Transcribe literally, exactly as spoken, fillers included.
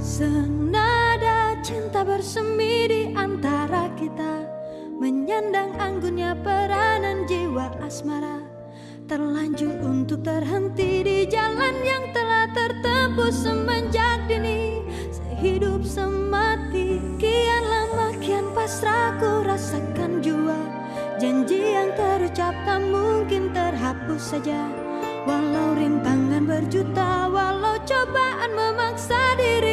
Senada cinta bersemi di antara kita, menyandang anggunnya peranan jiwa asmara. Terlanjur untuk terhenti di jalan yang telah tertempuh semenjak dini. Sehidup semati, kian lama kian pasrah ku rasakan jua. Janji yang terucap tak mungkin terhapus saja. Walau rintangan berjuta, walau cobaan memaksa diri